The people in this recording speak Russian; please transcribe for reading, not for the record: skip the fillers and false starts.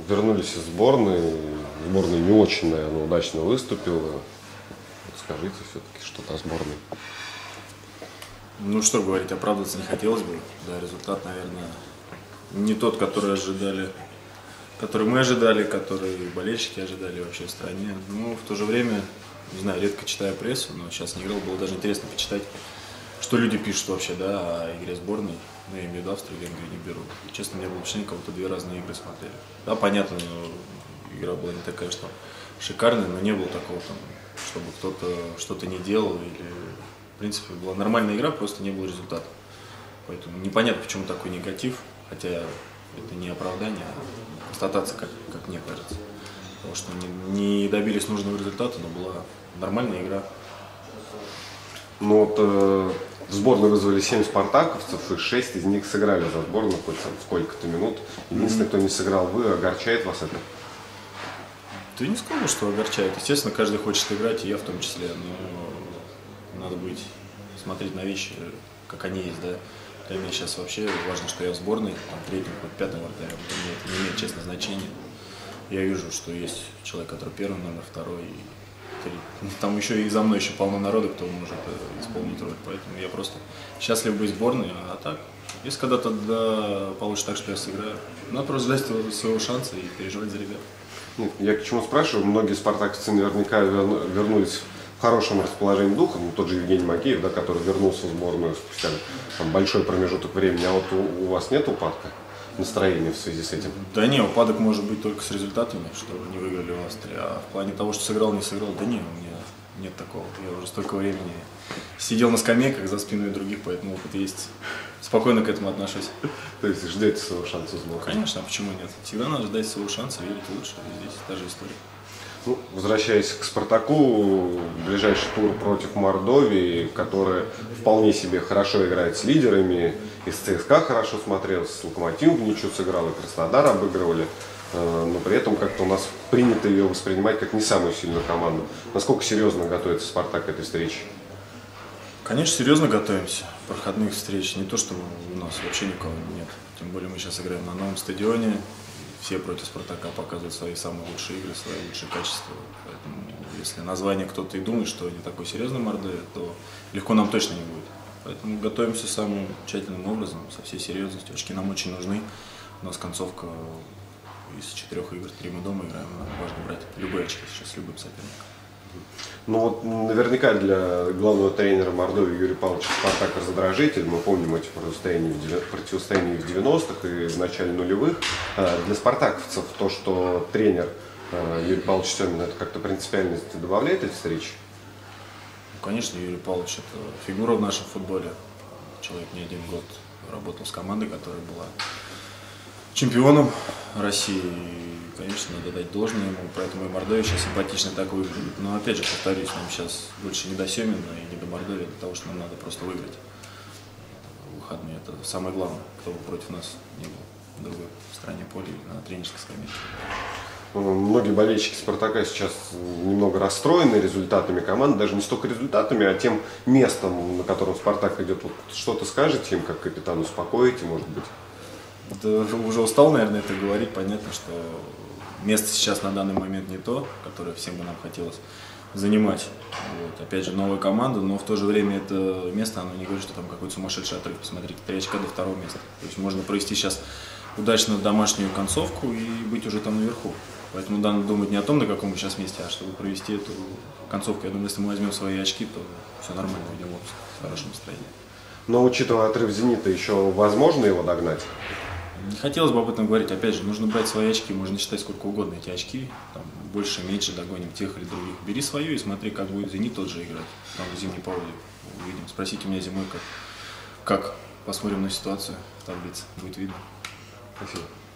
вернулись из сборной. Сборная не очень, наверное, удачно выступила. Скажите все-таки что-то о сборной. Ну что говорить, оправдываться не хотелось бы. Да, результат, наверное, не тот, который ожидали, который мы ожидали, который болельщики ожидали вообще в стране. Но в то же время, не знаю, редко читаю прессу, но сейчас не играл, было даже интересно почитать, что люди пишут вообще, да, о игре сборной. Ну, я имею в виду Австрию, Венгрию не беру. И, честно, не было впечатления, как будто две разные игры смотрели. Да, понятно, игра была не такая, что шикарная, но не было такого, там, чтобы кто-то что-то не делал. Или, в принципе, была нормальная игра, просто не было результата. Поэтому непонятно, почему такой негатив, хотя это не оправдание, а констатация, как мне кажется. Потому что не добились нужного результата, но была нормальная игра. Ну вот в сборную вызвали 7 спартаковцев, и 6 из них сыграли за сборную хоть сколько-то минут. Единственный, кто не сыграл, вы. Огорчает вас это? Ты не сказал, что огорчает. Естественно, каждый хочет играть, и я в том числе. Но надо быть, смотреть на вещи, как они есть, да. Для меня сейчас вообще важно, что я в сборной, там, третьим, хоть пятым вратарем. Мне это не имеет, честно, значения. Я вижу, что есть человек, который первый номер, второй, и там еще и за мной еще полно народа, кто может исполнить роль. Поэтому я просто счастлив быть в сборной. А так, если когда-то получится так, что я сыграю, надо просто ждать своего шанса и переживать за ребят. Нет, я к чему спрашиваю, многие спартаковцы наверняка вернулись в хорошем расположении духа, ну, тот же Евгений Макеев, да, который вернулся в сборную спустя там, большой промежуток времени, а вот у вас нет упадка настроения в связи с этим? Да не, упадок может быть только с результатами, что не выиграли в Австрии, а в плане того, что сыграл, не сыграл, да не, у меня нет такого. Я уже столько времени сидел на скамейках за спиной других, поэтому опыт есть. Спокойно к этому отношусь. То есть ждете своего шанса в сборной? Конечно, а почему нет? Всегда надо ждать своего шанса, верить лучше, и здесь та же история. Ну, возвращаясь к «Спартаку», ближайший тур против Мордовии, которая вполне себе хорошо играет с лидерами, и с ЦСКА хорошо смотрелся, с Локомотивом ничего сыграл, и Краснодар обыгрывали, но при этом как-то у нас принято ее воспринимать как не самую сильную команду. Насколько серьезно готовится «Спартак» к этой встрече? Конечно, серьезно готовимся. Проходных встреч не то, что у нас вообще никого нет. Тем более мы сейчас играем на новом стадионе. Все против «Спартака» показывают свои самые лучшие игры, свои лучшие качества. Поэтому, если название кто-то и думает, что не такой серьезный Мордовия, то легко нам точно не будет. Поэтому готовимся самым тщательным образом, со всей серьезностью. Очки нам очень нужны. У нас концовка из 4 игр, 3 мы дома играем. Нам важно брать любые очки сейчас с любым соперником. Ну вот наверняка для главного тренера Мордовии Юрия Павловича «Спартак» раздражитель. Мы помним эти противостояния в 90-х и в начале нулевых. Для спартаковцев то, что тренер Юрий Павлович Семин, это как-то принципиальность добавляет эти встречи? Конечно, Юрий Павлович – это фигура в нашем футболе. Человек не один год работал с командой, которая была чемпионом России. И, конечно, надо дать должное ему, поэтому и Мордовия сейчас симпатично так выглядит. Но опять же, повторюсь, нам сейчас больше не до Семина и не до Мордовии, для того, что нам надо просто выиграть выходные. Это самое главное, кто бы против нас не был в другой стране поля или на тренерской скамейке. Многие болельщики «Спартака» сейчас немного расстроены результатами команды, даже не столько результатами, а тем местом, на котором «Спартак» идет. Вот что-то скажете им, как капитан, успокоите, может быть? Да, уже устал, наверное, это говорить. Понятно, что место сейчас на данный момент не то, которое всем бы нам хотелось занимать. Вот. Опять же, новая команда, но в то же время это место, оно не говорит, что там какой-то сумасшедший отрыв. Посмотрите, 3 очка до 2-го места. То есть можно провести сейчас удачно домашнюю концовку и быть уже там наверху. Поэтому надо думать не о том, на каком мы сейчас месте, а чтобы провести эту концовку. Я думаю, если мы возьмем свои очки, то все нормально, уйдем в хорошем настроении. Но учитывая отрыв «Зенита», еще возможно его догнать? Не хотелось бы об этом говорить. Опять же, нужно брать свои очки, можно считать сколько угодно эти очки. Там, больше, меньше догоним тех или других. Бери свою и смотри, как будет «Зенит» тот же играть. Там в зимней паузе увидим. Спросите меня зимой, как посмотрим на ситуацию в таблице, будет видно. Спасибо.